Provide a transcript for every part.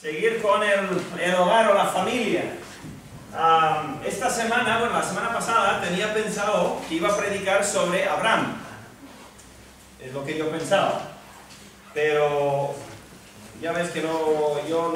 seguir con el hogar o la familia. Esta semana, bueno, la semana pasada tenía pensado que iba a predicar sobre Abraham. Es lo que yo pensaba. Pero ya ves que yo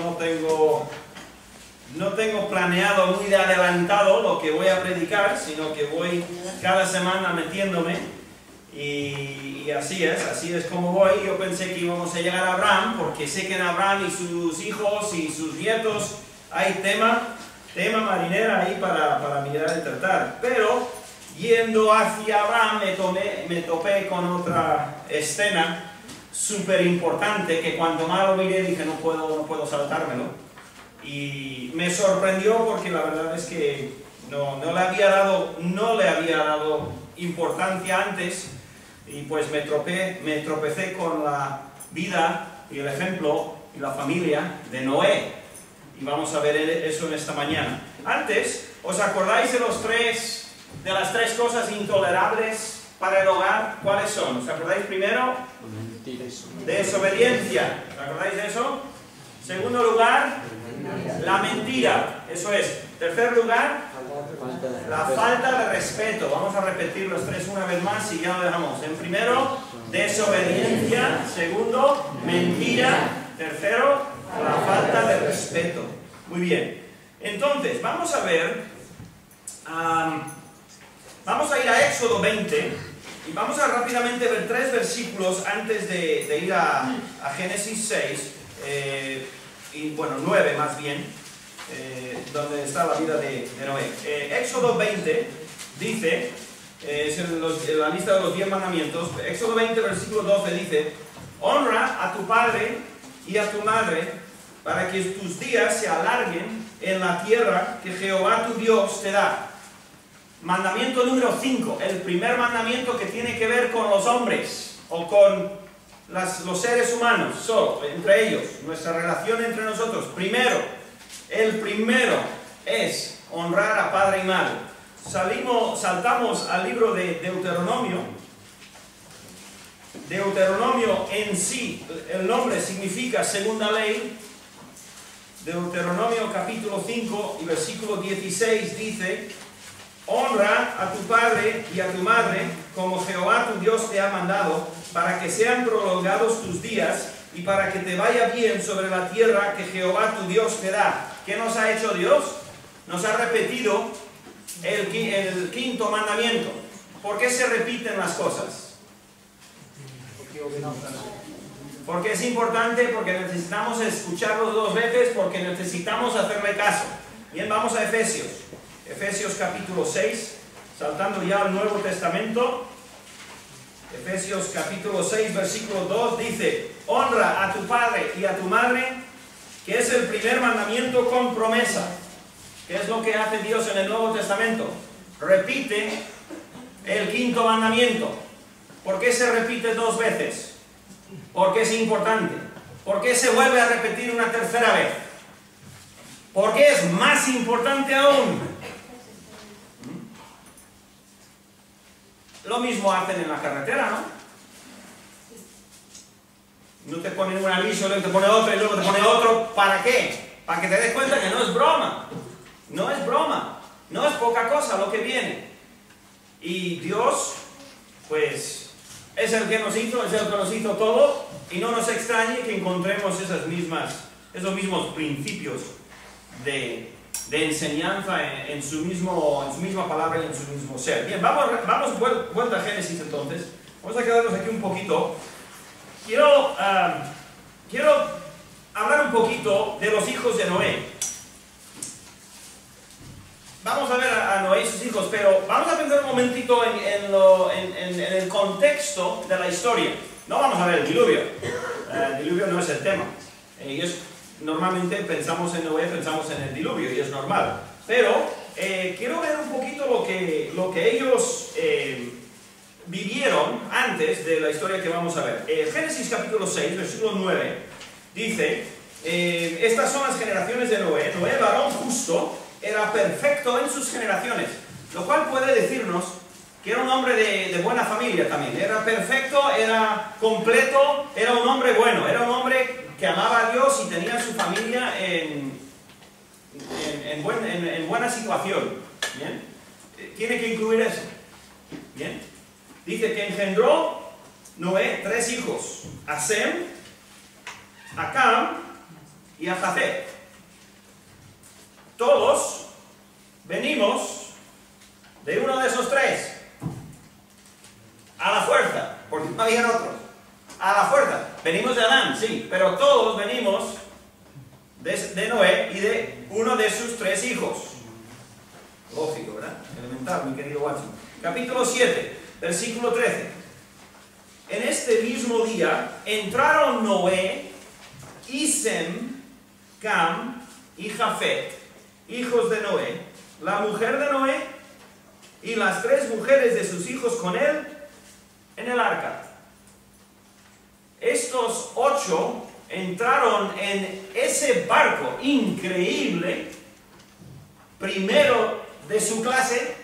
no tengo planeado muy de adelantado lo que voy a predicar, sino que voy cada semana metiéndome. Y así es como voy. Yo pensé que íbamos a llegar a Abraham, porque sé que en Abraham y sus hijos y sus nietos hay tema marinera ahí para mirar y tratar. Pero yendo hacia Abraham me topé con otra escena súper importante que cuando más lo miré dije no puedo saltármelo. Y me sorprendió porque la verdad es que no le había dado importancia antes. Y pues me tropecé con la vida y el ejemplo y la familia de Noé. Y vamos a ver eso en esta mañana. Antes, ¿os acordáis de las tres cosas intolerables para el hogar? ¿Cuáles son? ¿Os acordáis primero? Desobediencia. ¿Os acordáis de eso? Segundo lugar, la mentira. Eso es. Tercer lugar, la falta de respeto. Vamos a repetir los tres una vez más y ya lo dejamos. En primero, desobediencia. Segundo, mentira. Tercero, la falta de respeto. Muy bien. Entonces, vamos a ver. Vamos a ir a Éxodo 20 y vamos a rápidamente ver 3 versículos antes de ir a Génesis 6. Y bueno, 9 más bien, donde está la vida de Noé. Éxodo 20 dice, es la lista de los 10 mandamientos. Éxodo 20, versículo 12 dice: honra a tu padre y a tu madre para que tus días se alarguen en la tierra que Jehová tu Dios te da. Mandamiento número 5, el primer mandamiento que tiene que ver con los hombres o con los seres humanos, solo, entre ellos, nuestra relación entre nosotros. El primero es honrar a padre y madre. Saltamos al libro de Deuteronomio. Deuteronomio en sí, el nombre significa segunda ley. Deuteronomio capítulo 5 y versículo 16 dice: honra a tu padre y a tu madre como Jehová tu Dios te ha mandado, para que sean prolongados tus días y para que te vaya bien sobre la tierra que Jehová tu Dios te da. ¿Qué nos ha hecho Dios? Nos ha repetido el quinto mandamiento. ¿Por qué se repiten las cosas? Porque es importante, porque necesitamos escucharlos 2 veces, porque necesitamos hacerle caso. Bien, vamos a Efesios. Efesios capítulo 6, saltando ya al Nuevo Testamento. Efesios capítulo 6, versículo 2 dice: honra a tu padre y a tu madre, que es el primer mandamiento con promesa. ¿Qué es lo que hace Dios en el Nuevo Testamento? Repite el quinto mandamiento. ¿Por qué se repite 2 veces? Porque es importante. ¿Por qué se vuelve a repetir una tercera vez? Porque es más importante aún. Lo mismo hacen en la carretera, ¿no? No te ponen un aviso, luego te pone otro y luego te pone otro. ¿Para qué? Para que te des cuenta que no es broma. No es broma. No es poca cosa lo que viene. Y Dios, pues, es el que nos hizo, es el que nos hizo todo. Y no nos extrañe que encontremos esos mismos principios de enseñanza en su misma palabra y en su mismo ser. Bien, vamos vuelta a Génesis entonces. Vamos a quedarnos aquí un poquito. Quiero hablar un poquito de los hijos de Noé. Vamos a ver a Noé y sus hijos, pero vamos a pensar un momentito en el contexto de la historia. No vamos a ver el diluvio. El diluvio no es el tema. Normalmente pensamos en Noé, pensamos en el diluvio, y es normal. Pero quiero ver un poquito lo que ellos vivieron antes de la historia que vamos a ver. Génesis capítulo 6, versículo 9, dice: estas son las generaciones de Noé. Noé, varón justo, era perfecto en sus generaciones. Lo cual puede decirnos que era un hombre de buena familia también. Era perfecto, era completo, era un hombre bueno, era un hombre que que amaba a Dios y tenía a su familia en buena situación. ¿Bien? Tiene que incluir eso. ¿Bien? Dice que engendró Noé 3 hijos: a Sem, a Cam y a Jafet. Todos venimos de uno de esos 3. A la fuerza, porque no había otros. A la fuerza. Venimos de Adán, sí, pero todos venimos de Noé y de uno de sus 3 hijos. Lógico, ¿verdad? Elemental, mi querido Watson. Capítulo 7, versículo 13. En este mismo día entraron Noé y Sem, Cam y Jafet, hijos de Noé, la mujer de Noé y las 3 mujeres de sus hijos con él en el arca. Estos 8 entraron en ese barco increíble, primero de su clase,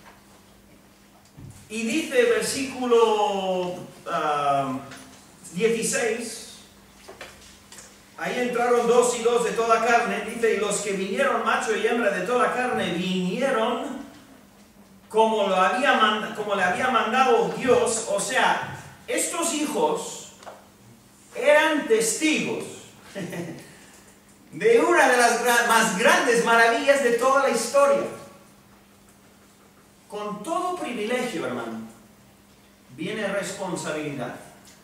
y dice el versículo 16, ahí entraron 2 y 2 de toda carne, dice, y los que vinieron, macho y hembra de toda carne, vinieron como le había mandado Dios. O sea, estos hijos eran testigos de una de las más grandes maravillas de toda la historia. Con todo privilegio, hermano, viene responsabilidad.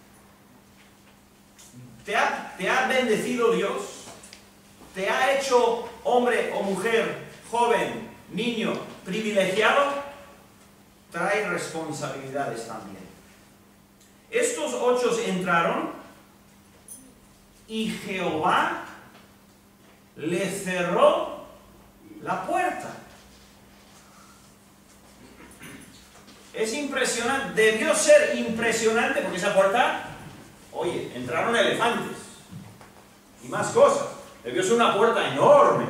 ¿Te ha bendecido Dios? ¿Te ha hecho hombre o mujer, joven, niño, privilegiado? Trae responsabilidades también. Estos 8 entraron y Jehová le cerró la puerta. Es impresionante, debió ser impresionante, porque esa puerta, oye, entraron elefantes y más cosas. Debió ser una puerta enorme.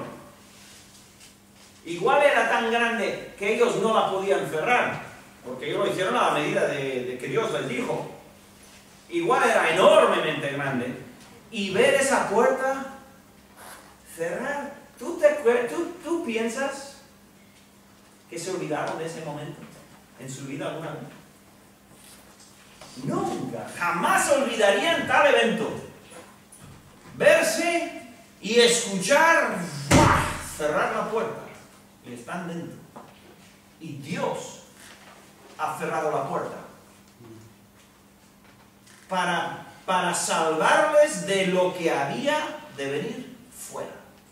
Igual era tan grande que ellos no la podían cerrar, porque ellos lo hicieron a la medida de que Dios les dijo. Igual era enormemente grande. Y ver esa puerta cerrar, ¿tú piensas que se olvidaron de ese momento en su vida alguna vez? Nunca, jamás olvidarían tal evento. Verse y escuchar, ¡buah!, cerrar la puerta. Y están dentro. Y Dios ha cerrado la puerta para salvarles de lo que había de venir fuera.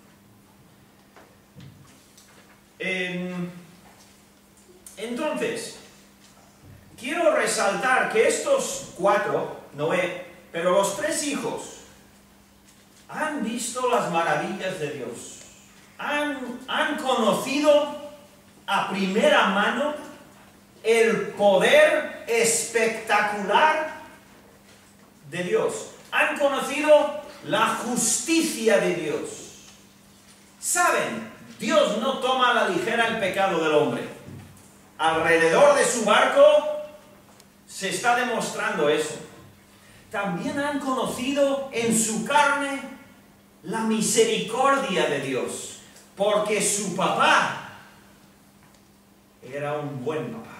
Entonces, quiero resaltar que estos 4, Noé, pero los 3 hijos, han visto las maravillas de Dios. Han conocido a primera mano el poder espectacular de Dios. Han conocido la justicia de Dios. Saben, Dios no toma a la ligera el pecado del hombre. Alrededor de su barco se está demostrando eso. También han conocido en su carne la misericordia de Dios, porque su papá era un buen papá.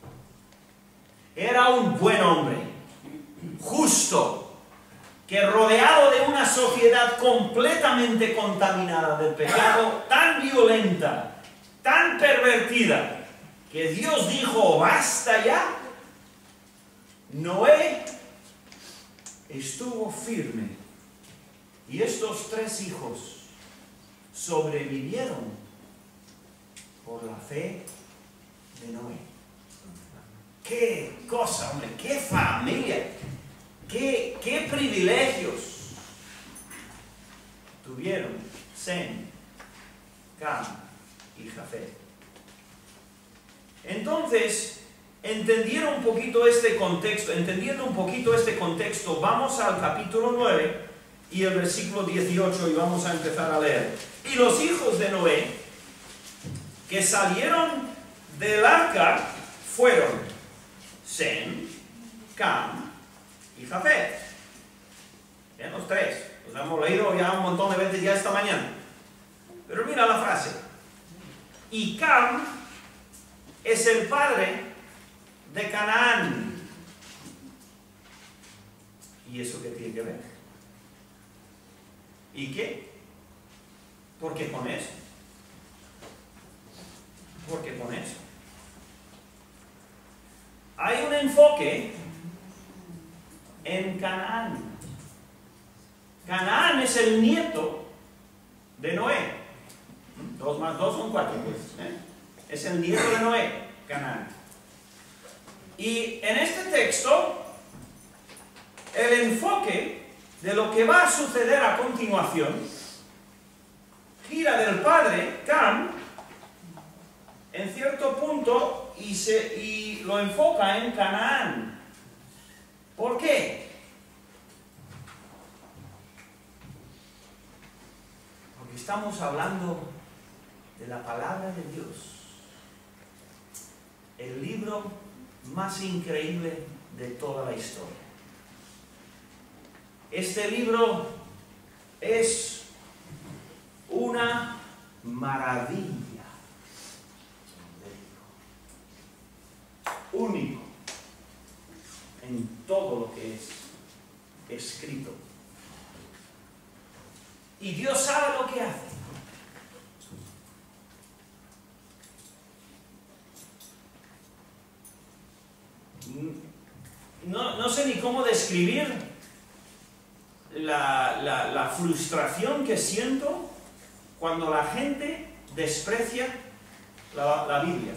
Era un buen hombre, justo, que rodeado de una sociedad completamente contaminada del pecado, tan violenta, tan pervertida, que Dios dijo, basta ya, Noé estuvo firme. Y estos 3 hijos sobrevivieron por la fe de Noé. ¡Qué cosa, hombre! ¡Qué familia! ¡Qué privilegios tuvieron Sem, Cam y Jafet! Entonces, entendiendo un poquito este contexto, vamos al capítulo 9 y el versículo 18 y vamos a empezar a leer. Y los hijos de Noé que salieron del arca fueron Sem, Cam y Jafet. Eran los 3. Los hemos leído ya un montón de veces ya esta mañana. Pero mira la frase. Y Cam es el padre de Canaán. ¿Y eso qué tiene que ver? ¿Y qué? ¿Por qué con eso? ¿Por qué con eso? Hay un enfoque en Canaán. Canaán es el nieto de Noé. 2 más 2 son 4, pues. Es el nieto de Noé, Canaán. Y en este texto, el enfoque de lo que va a suceder a continuación gira del padre, Cam, en cierto punto y lo enfoca en Canaán. ¿Por qué? Porque estamos hablando de la palabra de Dios, el libro más increíble de toda la historia. Este libro es una maravilla, único en todo lo que es escrito. Y Dios sabe lo que hace. No sé ni cómo describir la frustración que siento cuando la gente desprecia la Biblia.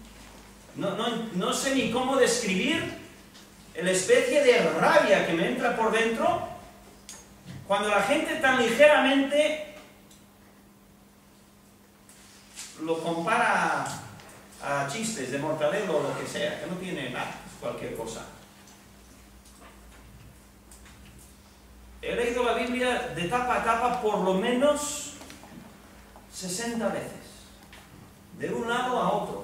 No sé ni cómo describir la especie de rabia que me entra por dentro cuando la gente tan ligeramente lo compara a chistes de Mortadelo o lo que sea, que no tiene nada, cualquier cosa. He leído la Biblia de tapa a tapa por lo menos 60 veces, de un lado a otro.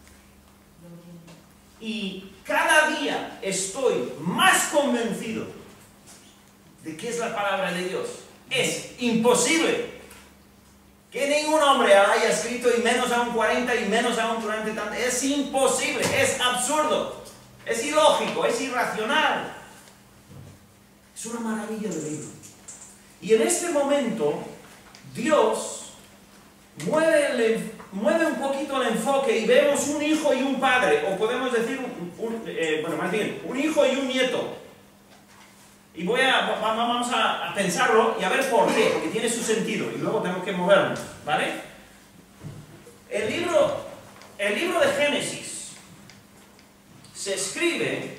Y cada día estoy más convencido de que es la palabra de Dios. Es imposible que ningún hombre haya escrito, y menos aún 40, y menos aún durante tanto. Es imposible, es absurdo, es ilógico, es irracional. Es una maravilla de libro. Y en este momento, Dios mueve un poquito el enfoque y vemos un hijo y un padre, o podemos decir, bueno, más bien, un hijo y un nieto. Y vamos a pensarlo y a ver por qué, porque tiene su sentido, y luego tenemos que movernos, ¿vale? El libro de Génesis se escribe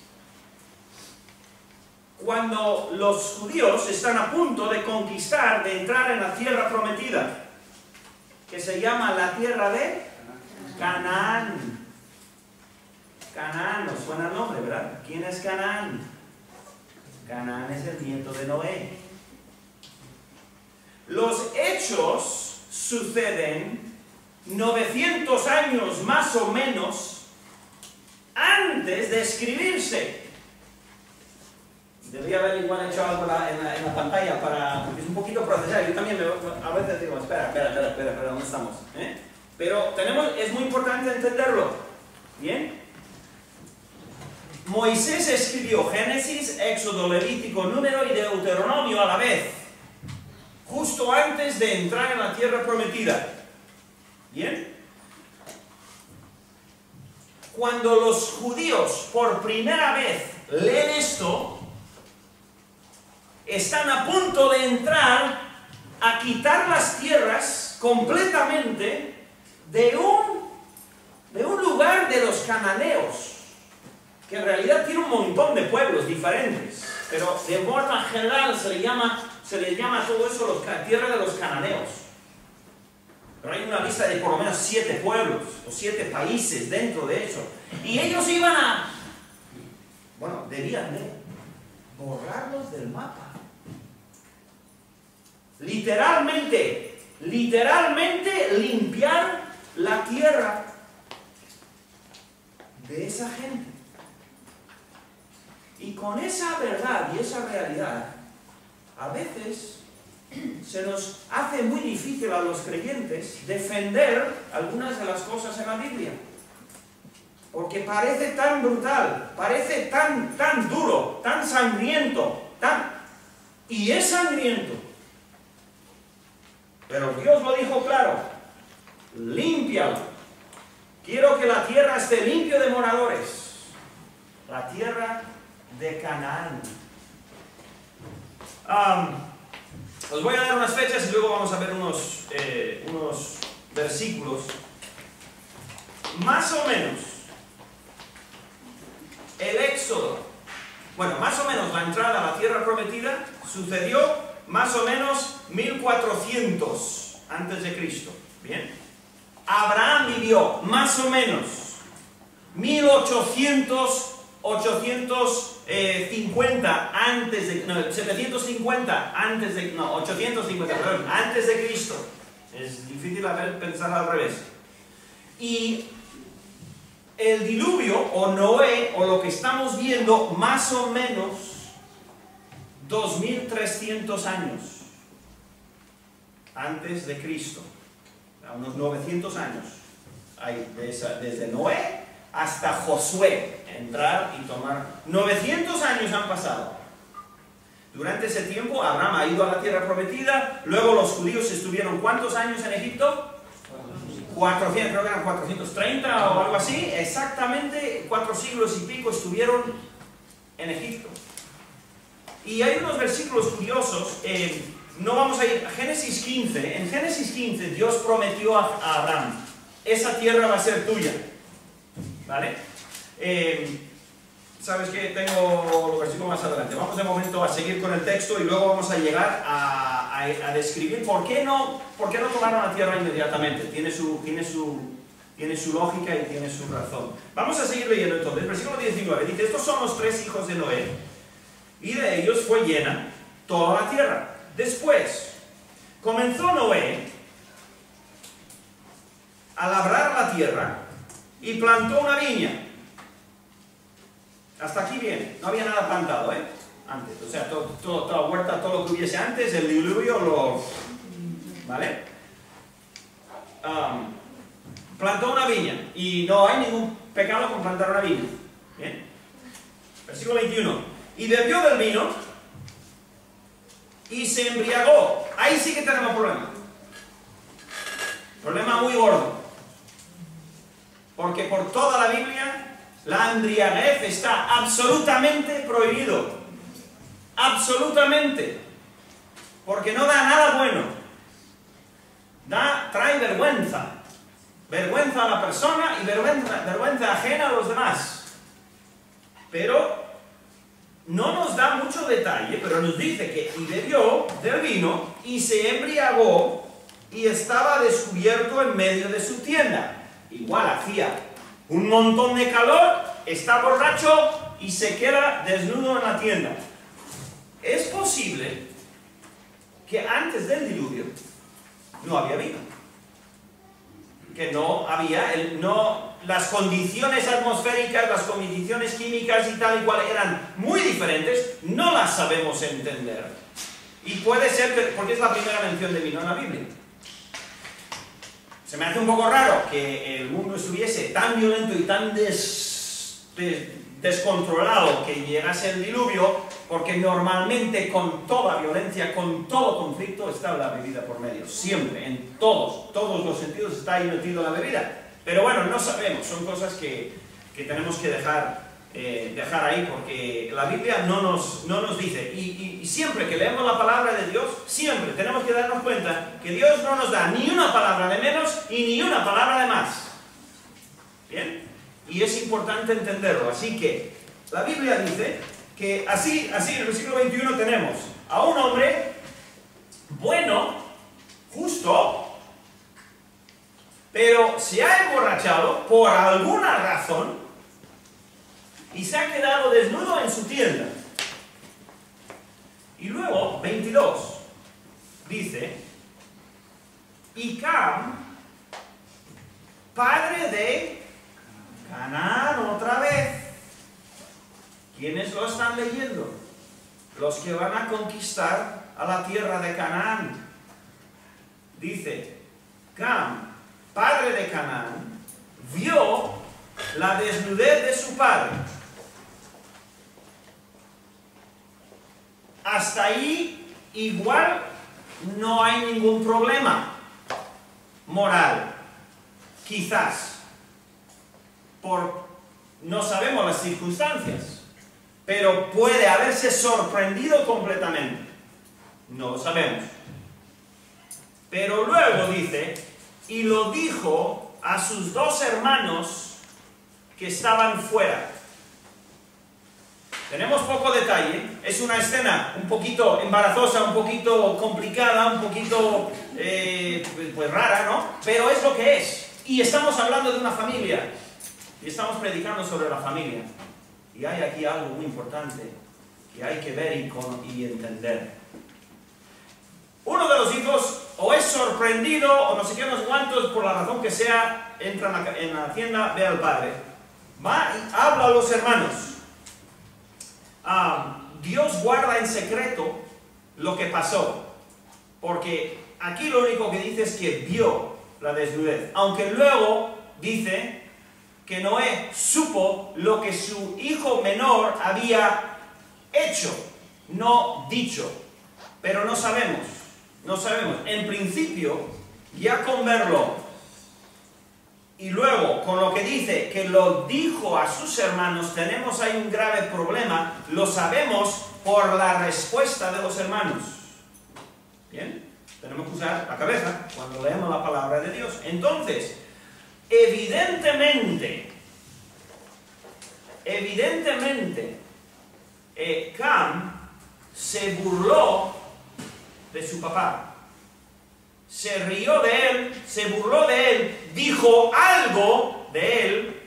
cuando los judíos están a punto de conquistar, de entrar en la tierra prometida, que se llama la tierra de Canaán. Canaán, nos suena el nombre, ¿verdad? ¿Quién es Canaán? Canaán es el nieto de Noé. Los hechos suceden 900 años más o menos antes de escribirse. Debería haber igual hecho algo en la pantalla porque es un poquito procesar. Yo también a veces digo, espera, ¿dónde estamos? Pero es muy importante entenderlo. ¿Bien? Moisés escribió Génesis, Éxodo, Levítico, Número y Deuteronomio a la vez, justo antes de entrar en la tierra prometida. ¿Bien? Cuando los judíos por primera vez leen esto, están a punto de entrar a quitar las tierras completamente de un lugar de los cananeos, que en realidad tiene un montón de pueblos diferentes, pero de forma general se le llama a todo eso la tierra de los cananeos. Pero hay una lista de por lo menos 7 pueblos o 7 países dentro de eso, y ellos debían de borrarlos del mapa. Literalmente limpiar la tierra de esa gente. Y con esa verdad y esa realidad, a veces se nos hace muy difícil a los creyentes defender algunas de las cosas en la Biblia. Porque parece tan brutal, parece tan duro, tan sangriento, y es sangriento. Pero Dios lo dijo claro, límpialo. Quiero que la tierra esté limpia de moradores. La tierra de Canaán. Os voy a dar unas fechas y luego vamos a ver unos versículos. Más o menos, el éxodo, bueno, más o menos la entrada a la tierra prometida sucedió más o menos 1400 antes de Cristo. Bien. Abraham vivió más o menos 850 antes de, no, 750 antes de, no, 850, perdón, antes de Cristo. Es difícil pensar al revés. Y el diluvio, o Noé, o lo que estamos viendo, más o menos 2300 años antes de Cristo. A unos 900 años. Hay desde Noé hasta Josué, entrar y tomar. 900 años han pasado. Durante ese tiempo Abraham ha ido a la tierra prometida, luego los judíos estuvieron ¿cuántos años en Egipto? 400, creo que eran 430 o algo así, exactamente 4 siglos y pico estuvieron en Egipto. Y hay unos versículos curiosos, no vamos a ir a Génesis 15, en Génesis 15 Dios prometió a Abraham, esa tierra va a ser tuya, ¿vale? Sabes que tengo los versículos más adelante, vamos de momento a seguir con el texto y luego vamos a llegar a describir por qué no tomaron la tierra inmediatamente, tiene su lógica y tiene su razón. Vamos a seguir leyendo entonces, versículo 19, dice, estos son los 3 hijos de Noé, y de ellos fue llena toda la tierra. Después, comenzó Noé a labrar la tierra y plantó una viña. Hasta aquí bien, no había nada plantado, antes, o sea, toda la huerta, todo lo que hubiese antes, el diluvio, ¿vale? Plantó una viña, y no hay ningún pecado con plantar una viña, ¿bien? Versículo 21, y bebió del vino, y se embriagó. Ahí sí que tenemos problema. Problema muy gordo. Porque por toda la Biblia, la embriaguez está absolutamente prohibido. Absolutamente. Porque no da nada bueno. Trae vergüenza. Vergüenza a la persona y vergüenza ajena a los demás. Pero no nos da mucho detalle, pero nos dice que y bebió del vino y se embriagó y estaba descubierto en medio de su tienda. Igual hacía un montón de calor, está borracho y se queda desnudo en la tienda. Es posible que antes del diluvio no había vino. Que no había, las condiciones atmosféricas, las condiciones químicas y tal y cual eran muy diferentes, no las sabemos entender. Y puede ser, porque es la primera mención de vino en la Biblia. Se me hace un poco raro que el mundo estuviese tan violento y tan descontrolado que llegase el diluvio, porque normalmente con toda violencia, con todo conflicto está la bebida por medio, siempre, en todos los sentidos está ahí metido la bebida. Pero bueno, no sabemos, son cosas que tenemos que dejar ahí, porque la Biblia no nos dice, y siempre que leemos la palabra de Dios, siempre tenemos que darnos cuenta que Dios no nos da ni una palabra de menos y ni una palabra de más. ¿Bien? Y es importante entenderlo, así que la Biblia dice que así en el versículo 21 tenemos a un hombre bueno, justo, pero se ha emborrachado por alguna razón y se ha quedado desnudo en su tienda. Y luego, 22, dice, y Cam, padre de Canaán, otra vez. ¿Quiénes lo están leyendo? los que van a conquistar a la tierra de Canaán. Dice, Cam, padre de Canaán, vio la desnudez de su padre. Hasta ahí igual no hay ningún problema moral, quizás, no sabemos las circunstancias, pero puede haberse sorprendido completamente, no lo sabemos. Pero luego dice, y lo dijo a sus dos hermanos que estaban fuera. Tenemos poco detalle, es una escena un poquito embarazosa, un poquito complicada, un poquito pues rara, ¿no? Pero es lo que es. Y estamos hablando de una familia, y estamos predicando sobre la familia. Y hay aquí algo muy importante que hay que ver y entender. Uno de los hijos o es sorprendido o no sé qué, unos cuantos, por la razón que sea, entra en la tienda, ve al padre. Va y habla a los hermanos. Dios guarda en secreto lo que pasó, porque aquí lo único que dice es que vio la desnudez, aunque luego dice que Noé supo lo que su hijo menor había hecho, no dicho, pero no sabemos. En principio, ya con verlo y luego con lo que dice que lo dijo a sus hermanos, tenemos ahí un grave problema. Lo sabemos por la respuesta de los hermanos. ¿Bien? Tenemos que usar la cabeza cuando leemos la palabra de Dios. Entonces, evidentemente, Cam se burló de su papá. Se rió de él, se burló de él, dijo algo de él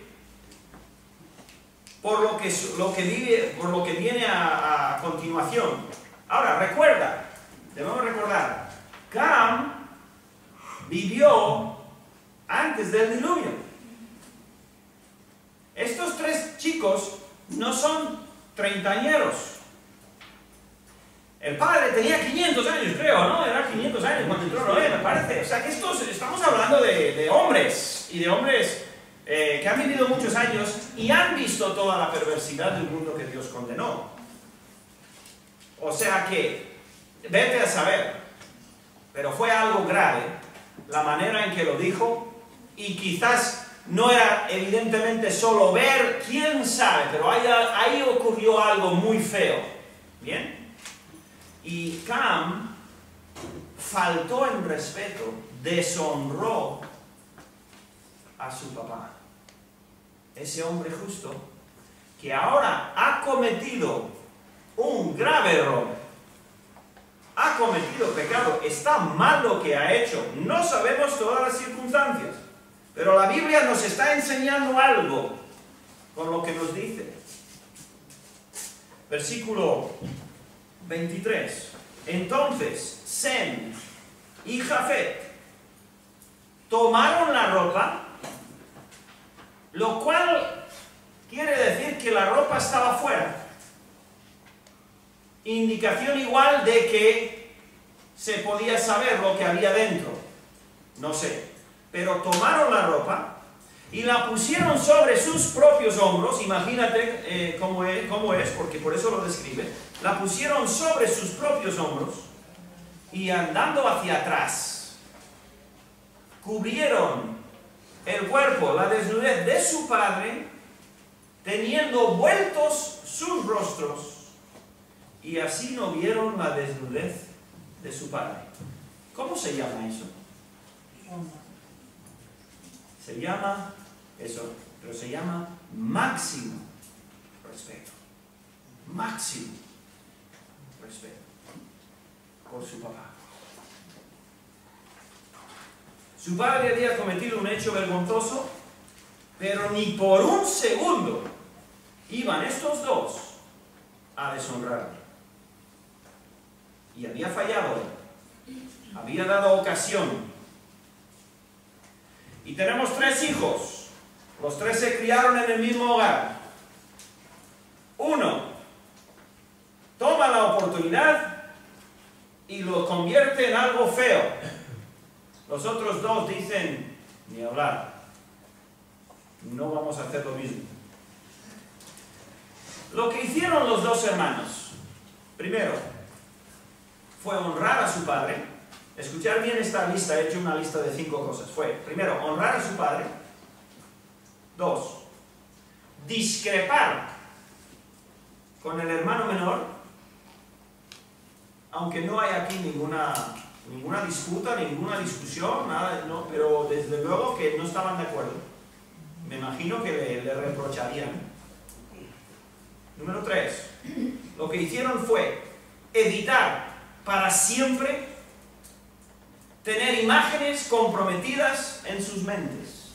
por lo que viene a continuación. Ahora, debemos recordar, Cam vivió antes del diluvio. Estos tres chicos no son treintañeros. El padre tenía 500 años, creo, ¿no? Era 500 años cuando entró Noé, me parece. O sea que estamos hablando de hombres, y de hombres que han vivido muchos años y han visto toda la perversidad del mundo que Dios condenó. O sea que, vete a saber, pero fue algo grave la manera en que lo dijo, y quizás no era evidentemente solo ver, quién sabe, pero ahí ocurrió algo muy feo. ¿Bien? Y Cam faltó en respeto, deshonró a su papá. Ese hombre justo que ahora ha cometido un grave error, ha cometido pecado, está mal lo que ha hecho. No sabemos todas las circunstancias, pero la Biblia nos está enseñando algo con lo que nos dice. Versículo 23. Entonces Sem y Jafet tomaron la ropa, lo cual quiere decir que la ropa estaba fuera. Indicación igual de que se podía saber lo que había dentro. No sé. Pero tomaron la ropa y la pusieron sobre sus propios hombros. Imagínate cómo es, porque por eso lo describe. La pusieron sobre sus propios hombros y andando hacia atrás, cubrieron el cuerpo, la desnudez de su padre, teniendo vueltos sus rostros, y así no vieron la desnudez de su padre. ¿Cómo se llama eso? Se llama eso, pero se llama máximo respeto. Máximo respeto por su papá. Su padre había cometido un hecho vergonzoso, pero ni por un segundo iban estos dos a deshonrarle. Y había fallado él. Había dado ocasión. Y tenemos tres hijos. Los tres se criaron en el mismo hogar. Uno toma la oportunidad oportunidad y lo convierte en algo feo. Los otros dos dicen, ni hablar, no vamos a hacer lo mismo. Lo que hicieron los dos hermanos, primero, fue honrar a su padre. Escuchar bien esta lista, he hecho una lista de 5 cosas. Fue, primero, honrar a su padre. 2, discrepar con el hermano menor, aunque no hay aquí ninguna disputa, ninguna discusión, nada, no, pero desde luego que no estaban de acuerdo. Me imagino que le reprocharían. Número 3, lo que hicieron fue evitar para siempre tener imágenes comprometidas en sus mentes.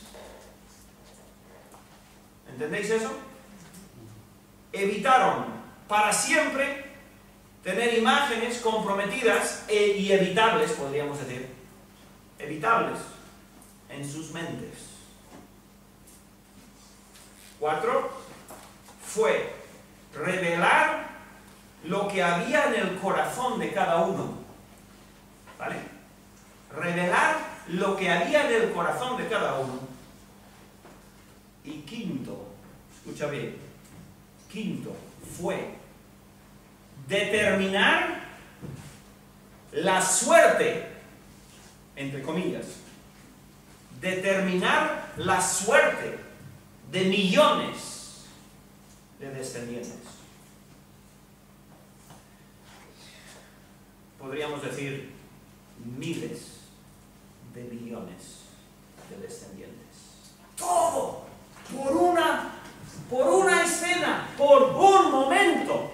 ¿Entendéis eso? Evitaron para siempre tener imágenes comprometidas y evitables, podríamos decir, evitables en sus mentes. 4, fue revelar lo que había en el corazón de cada uno. ¿Vale? Revelar lo que había en el corazón de cada uno. Y 5, escucha bien, 5 fue determinar la suerte, entre comillas, determinar la suerte de millones de descendientes. Podríamos decir miles de millones de descendientes. Todo por una escena, por un momento.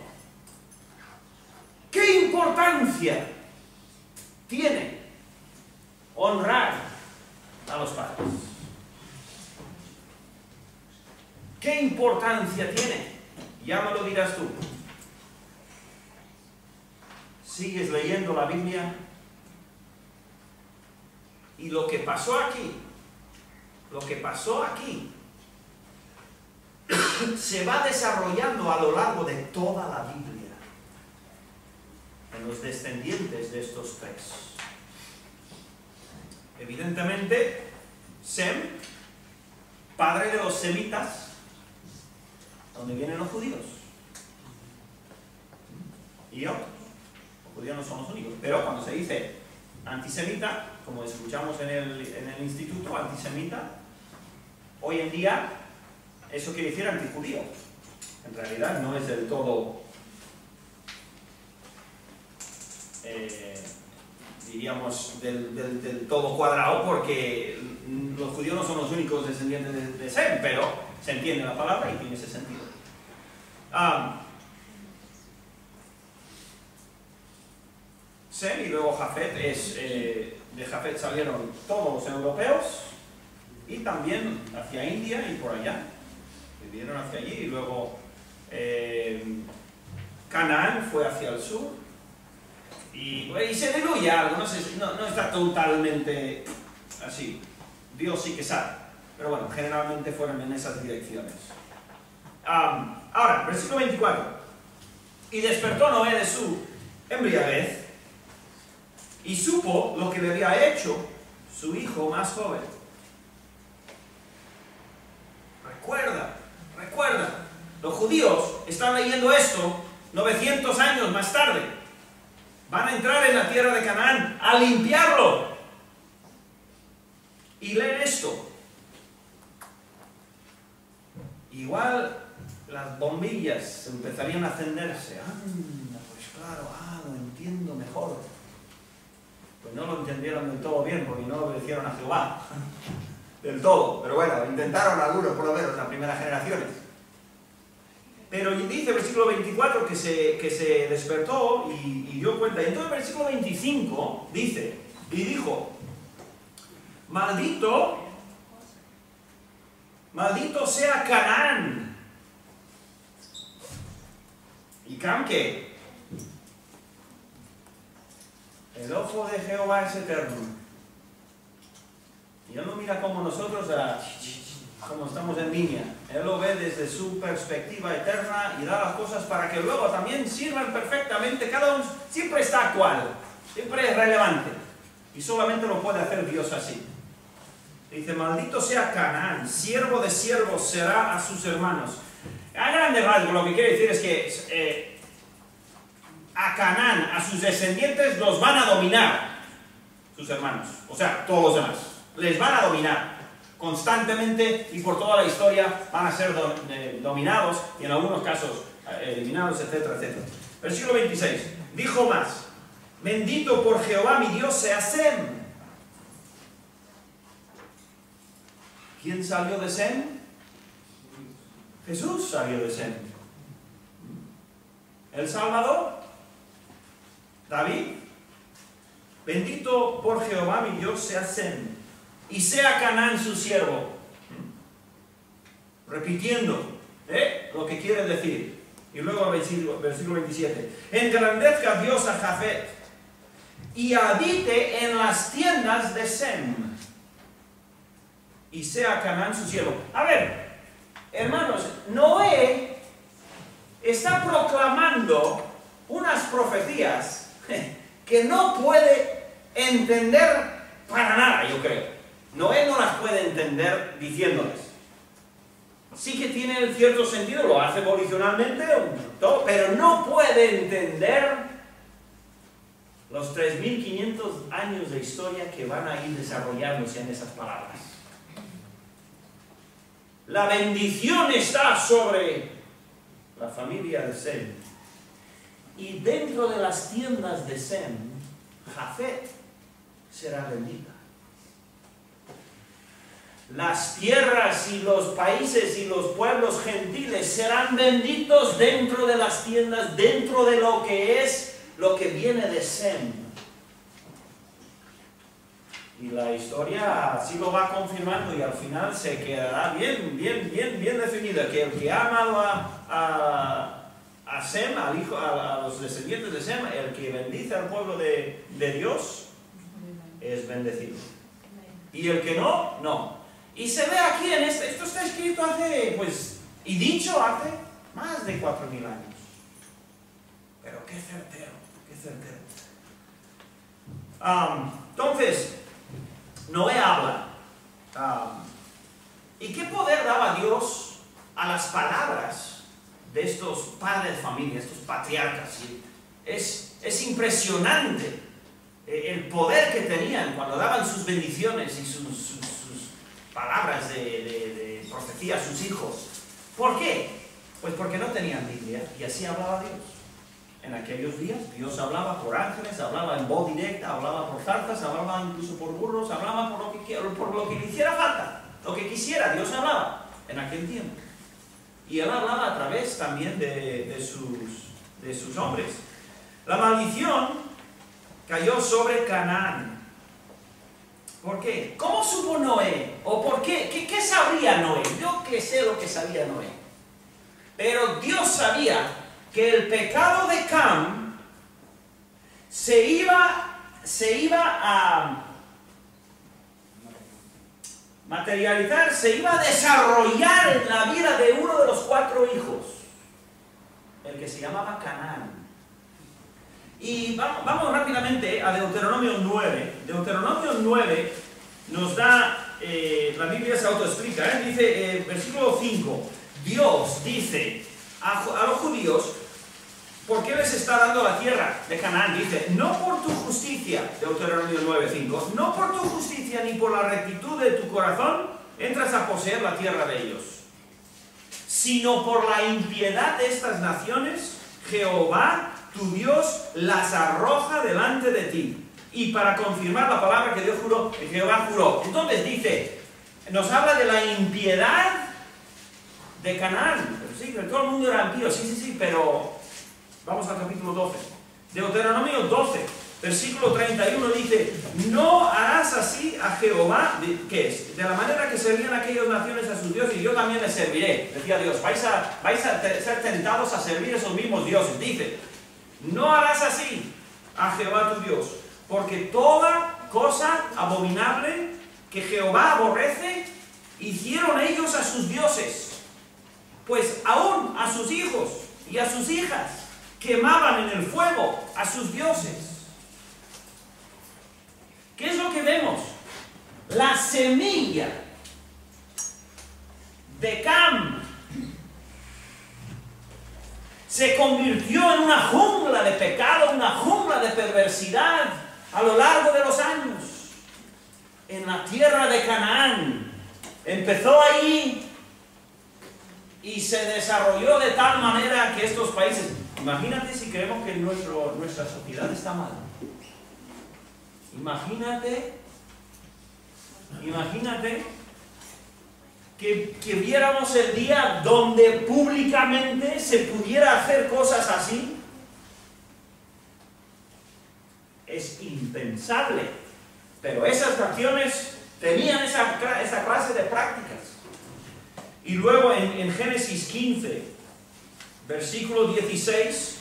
¿Qué importancia tiene honrar a los padres? ¿Qué importancia tiene? Ya me lo dirás tú. Sigues leyendo la Biblia y lo que pasó aquí se va desarrollando a lo largo de toda la Biblia en los descendientes de estos 3. Evidentemente, Sem, padre de los semitas, donde vienen los judíos. Y otros. Los judíos no son los únicos. Pero cuando se dice antisemita, como escuchamos en el instituto, antisemita, hoy en día eso quiere decir antijudío. En realidad no es del todo, diríamos, del todo cuadrado, porque los judíos no son los únicos descendientes de Sem, pero se entiende la palabra y tiene ese sentido. Sem y luego Jafet, de Jafet salieron todos los europeos y también hacia India y por allá, vivieron hacia allí, y luego Canaán fue hacia el sur y se diluye algo, no está totalmente así, Dios sí que sabe, pero bueno, generalmente fueron en esas direcciones. Ahora, versículo 24, y despertó Noé de su embriaguez y supo lo que le había hecho su hijo más joven. Recuerda, los judíos están leyendo esto 900 años más tarde. Van a entrar en la tierra de Canaán a limpiarlo. Y leen esto. Igual las bombillas empezarían a encenderse. Anda, pues claro, lo entiendo mejor. Pues no lo entendieron del todo bien, porque no obedecieron a Jehová del todo, pero bueno, intentaron algunos por lo menos, las primeras generaciones. Pero dice el versículo 24 que se despertó y dio cuenta. Y entonces el versículo 25 dice, y dijo, maldito sea Canaán. ¿Y Cam qué? El ojo de Jehová es eterno. Y él no mira como nosotros como estamos en línea. Él lo ve desde su perspectiva eterna y da las cosas para que luego también sirvan perfectamente. Cada uno siempre está actual, siempre es relevante. Y solamente lo puede hacer Dios así. Dice, maldito sea Canaán, siervo de siervos será a sus hermanos. A grandes rasgos lo que quiere decir es que a Canaán, a sus descendientes, los van a dominar sus hermanos. O sea, todos los demás. Les van a dominar constantemente y por toda la historia van a ser dominados y en algunos casos eliminados, etcétera, etcétera. Versículo 26. Dijo más, bendito por Jehová mi Dios sea Sem. ¿Quién salió de Sem? Jesús salió de Sem. ¿El Salvador? David. Bendito por Jehová mi Dios sea Sem, y sea Canaán su siervo. Repitiendo lo que quiere decir. Y luego el versículo 27. Engrandezca Dios a Jafet, y habite en las tiendas de Sem, y sea Canaán su siervo. A ver, hermanos, Noé está proclamando unas profecías que no puede entender para nada, yo creo. Noé no las puede entender diciéndoles. Sí que tiene cierto sentido, lo hace volicionalmente, todo, pero no puede entender los 3.500 años de historia que van a ir desarrollándose en esas palabras. La bendición está sobre la familia de Sem. Y dentro de las tiendas de Sem, Jafet será bendita. Las tierras y los países y los pueblos gentiles serán benditos dentro de las tiendas, dentro de lo que viene de Sem. Y la historia así lo va confirmando y al final se quedará bien definida, que el que ha amado a Sem, al hijo, a los descendientes de Sem, el que bendice al pueblo de Dios, es bendecido. Y el que no, no. Y se ve aquí en esto está escrito hace, y dicho hace más de 4.000 años. Pero qué certero, qué certero. Entonces, Noé habla. ¿Y qué poder daba Dios a las palabras de estos padres de familia, estos patriarcas? Es impresionante el poder que tenían cuando daban sus bendiciones y sus palabras de profecía a sus hijos. ¿Por qué? Pues porque no tenían Biblia y así hablaba Dios. En aquellos días Dios hablaba por ángeles, hablaba en voz directa, hablaba por zarzas, hablaba incluso por burros, hablaba por lo que le hiciera falta, lo que quisiera, Dios hablaba en aquel tiempo. Y Él hablaba a través también de sus hombres. La maldición cayó sobre Canaán. ¿Por qué? ¿Cómo supo Noé? ¿O por qué? ¿Qué sabría Noé? Yo que sé lo que sabía Noé. Pero Dios sabía que el pecado de Cam se iba a materializar, se iba a desarrollar en la vida de uno de los 4 hijos, el que se llamaba Canaán. Y vamos rápidamente a Deuteronomio 9. Deuteronomio 9 nos da, la Biblia se autoexplica, dice, versículo 5, Dios dice a los judíos, ¿por qué les está dando la tierra de Canaán? Dice, no por tu justicia, Deuteronomio 9:5, no por tu justicia ni por la rectitud de tu corazón entras a poseer la tierra de ellos, sino por la impiedad de estas naciones, Jehová, tu Dios, las arroja delante de ti. Y para confirmar la palabra que Dios juró, que Jehová juró. Entonces dice, nos habla de la impiedad de Canaán. Sí, pero todo el mundo era impío, sí, pero vamos al capítulo 12. Deuteronomio 12, versículo 31 dice, no harás así a Jehová, ¿qué es? De la manera que servían aquellas naciones a sus dioses, y yo también les serviré. Decía Dios, vais a ser tentados a servir esos mismos dioses. Dice, no harás así a Jehová tu Dios, porque toda cosa abominable que Jehová aborrece, hicieron ellos a sus dioses, pues aún a sus hijos y a sus hijas quemaban en el fuego a sus dioses. ¿Qué es lo que vemos? La semilla de Cam se convirtió en una jungla de pecado, una jungla de perversidad a lo largo de los años. En la tierra de Canaán empezó ahí y se desarrolló de tal manera que estos países, imagínate si creemos que nuestra sociedad está mal. Imagínate que viéramos el día donde públicamente se pudiera hacer cosas así. Es impensable, pero esas naciones tenían esa clase de prácticas. Y luego en Génesis 15, versículo 16,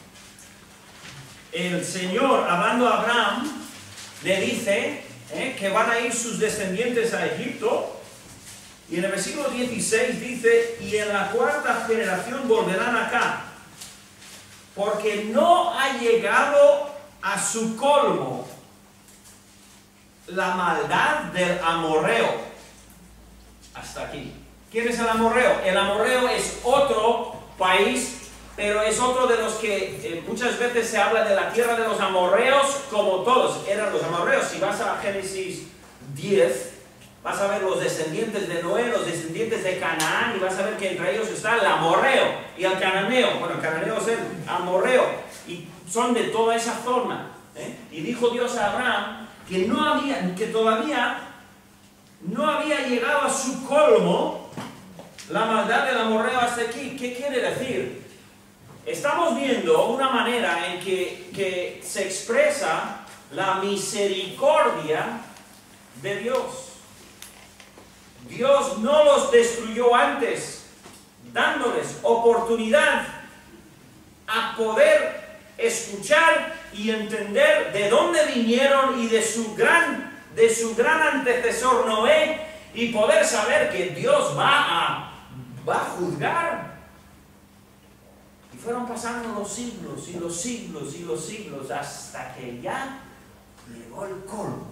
el Señor, hablando a Abraham, le dice que van a ir sus descendientes a Egipto. Y en el versículo 16 dice, y en la cuarta generación volverán acá, porque no ha llegado a su colmo la maldad del amorreo. Hasta aquí. ¿Quién es el amorreo? El amorreo es otro país, pero es otro de los que muchas veces se habla de la tierra de los amorreos, como todos eran los amorreos. Si vas a Génesis 10, vas a ver los descendientes de Noé, los descendientes de Canaán, y vas a ver que entre ellos está el amorreo y el cananeo. Bueno, el cananeo es el amorreo, y son de toda esa zona. Y dijo Dios a Abraham que todavía no había llegado a su colmo la maldad del amorreo hasta aquí. ¿Qué quiere decir? Estamos viendo una manera en que se expresa la misericordia de Dios. Dios no los destruyó antes, dándoles oportunidad a poder escuchar y entender de dónde vinieron y de su gran antecesor Noé, y poder saber que Dios va a juzgar. Y fueron pasando los siglos y los siglos y los siglos hasta que ya llegó el colmo.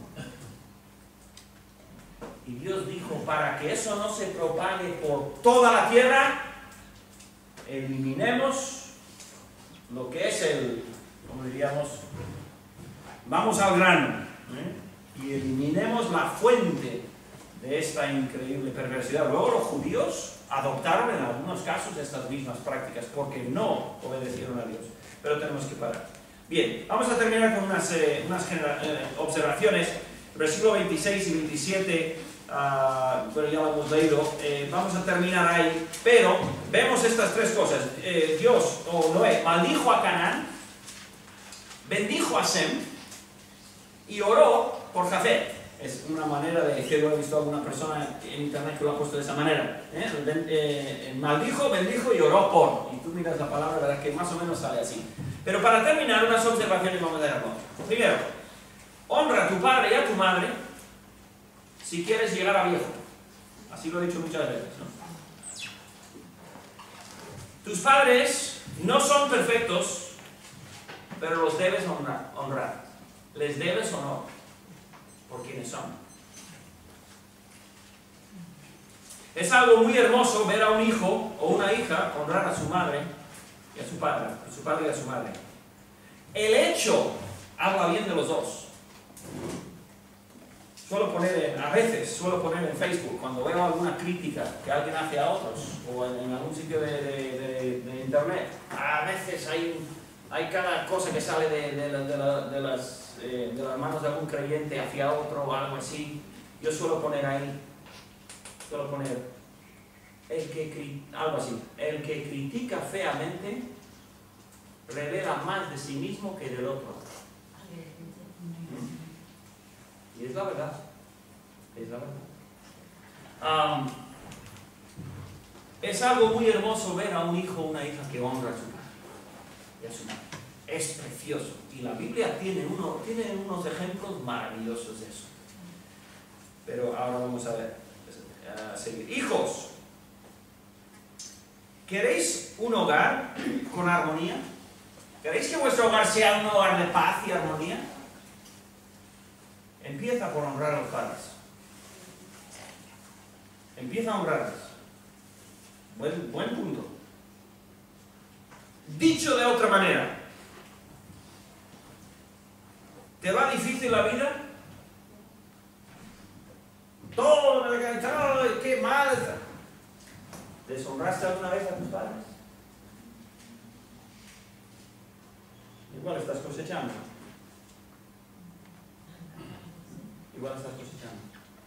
Y Dios dijo, para que eso no se propague por toda la tierra, eliminemos lo que es como diríamos, vamos al grano, y eliminemos la fuente de esta increíble perversidad. Luego los judíos adoptaron en algunos casos estas mismas prácticas porque no obedecieron a Dios. Pero tenemos que parar. Bien, vamos a terminar con unas observaciones. Versículo 26 y 27, bueno, ya lo hemos leído. Vamos a terminar ahí, pero vemos estas tres cosas. Dios, o Noé, maldijo a Canaán, bendijo a Sem y oró por Jafet. Es una manera de decirlo. He visto a alguna persona en internet que lo ha puesto de esa manera. Maldijo, bendijo y oró por. Y tú miras la palabra, verás que más o menos sale así. Pero para terminar, unas observaciones vamos a dejarlo. Primero, honra a tu padre y a tu madre si quieres llegar a viejo. Así lo he dicho muchas veces, ¿no? Tus padres no son perfectos, pero los debes honrar. Les debes honor por quienes son. Es algo muy hermoso ver a un hijo o una hija honrar a su madre y a su padre, y a su madre. El hecho habla bien de los dos. A veces suelo poner en Facebook, cuando veo alguna crítica que alguien hace a otros, o en algún sitio de internet, a veces hay cada cosa que sale de las manos de algún creyente hacia otro o algo así. Yo suelo poner ahí, algo así: el que critica feamente revela más de sí mismo que del otro. Y es la verdad. Es la verdad. Es algo muy hermoso ver a un hijo o una hija que honra a su padre y a su madre. Es precioso. Y la Biblia tiene unos ejemplos maravillosos de eso. Pero ahora vamos a ver. seguir. Hijos, ¿queréis un hogar con armonía? ¿Queréis que vuestro hogar sea un hogar de paz y armonía? Empieza por honrar a los padres. Empieza a honrarlos. Buen punto. Dicho de otra manera, ¿te va difícil la vida? Todo me ha encantado, qué mal está. ¿Deshonraste alguna vez a tus padres? Igual estás cosechando. Igual estás cosechando.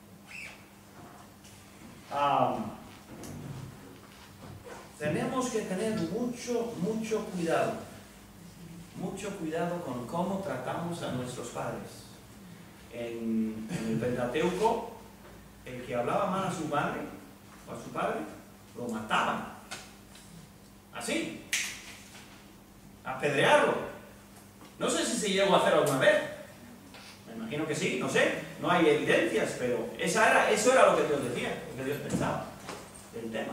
Tenemos que tener mucho cuidado. Mucho cuidado con cómo tratamos a nuestros padres. En el Pentateuco, el que hablaba mal a su madre o a su padre, lo mataban. Así. Apedrearlo. No sé si se llegó a hacer alguna vez. Me imagino que sí, no sé. No hay evidencias, pero eso era lo que Dios decía, lo que Dios pensaba del tema.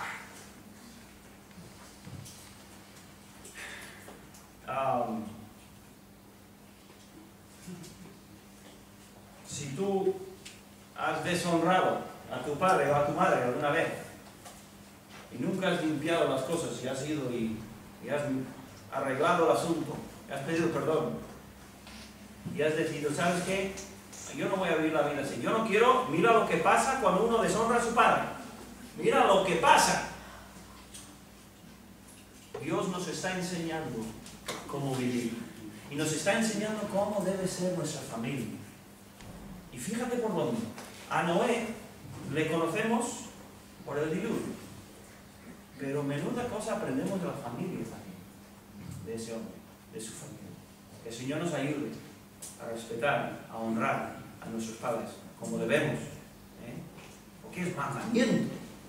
Si tú has deshonrado a tu padre o a tu madre alguna vez y nunca has limpiado las cosas y has ido y has arreglado el asunto, y has pedido perdón y has decidido, ¿sabes qué? Yo no voy a vivir la vida así. Yo no quiero. Mira lo que pasa cuando uno deshonra a su padre. Mira lo que pasa. Dios nos está enseñando cómo vivir y nos está enseñando cómo debe ser nuestra familia. Y fíjate por dónde. A Noé le conocemos por el diluvio, pero menuda cosa aprendemos de la familia también, de ese hombre, de su familia. Que el Señor nos ayude a respetar, a honrar a nuestros padres como debemos, porque es mandamiento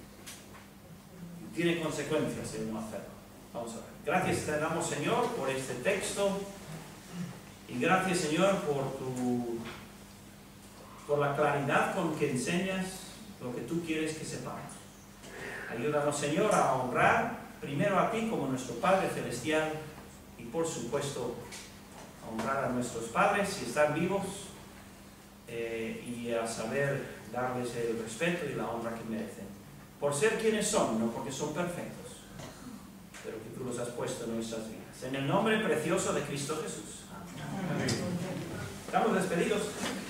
y tiene consecuencias el no hacerlo. Vamos a ver. Gracias te damos, Señor, por este texto, y gracias, Señor, por la claridad con que enseñas lo que tú quieres que sepamos. Ayúdanos, Señor, a honrar primero a ti como nuestro Padre Celestial y, por supuesto, a honrar a nuestros padres si están vivos, y a saber darles el respeto y la honra que merecen, por ser quienes son, no porque son perfectos, pero que tú los has puesto en nuestras vidas. En el nombre precioso de Cristo Jesús. Amén. Estamos despedidos.